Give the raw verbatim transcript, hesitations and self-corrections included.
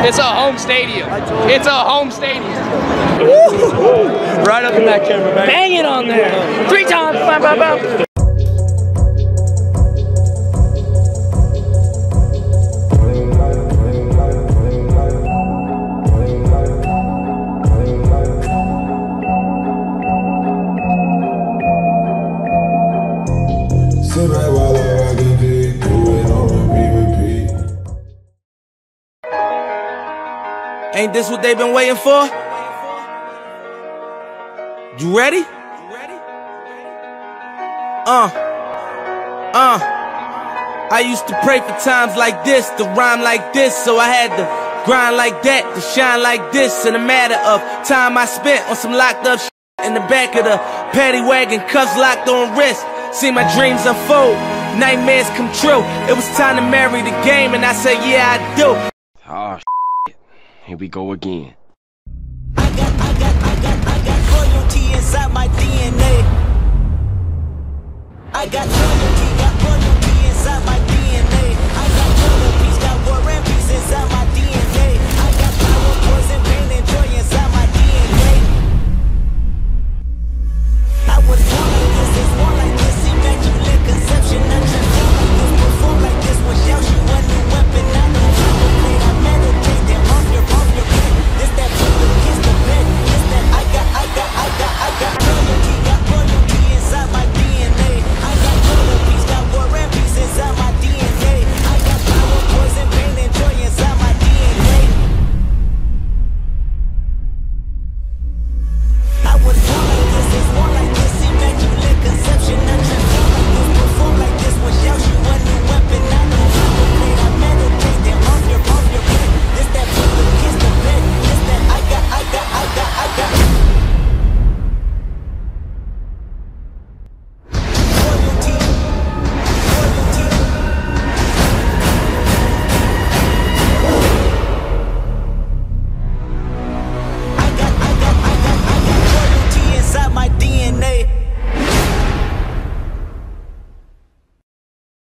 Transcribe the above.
It's a home stadium. It's a home stadium. Right up in that camera, man. Bang it on there. Three times. Bam, bam, bam. Ain't this what they've been waiting for? You ready? Uh, uh. I used to pray for times like this, to rhyme like this, so I had to grind like that, to shine like this. In a matter of time I spent on some locked up shit in the back of the paddy wagon, cuffs locked on wrist. See my dreams unfold, nightmares come true. It was time to marry the game, and I said, yeah, I do. Oh, shit. Here we go again. I got, I got, I got, I got royalty inside my D N A. I got royalty, got royalty inside my D N A.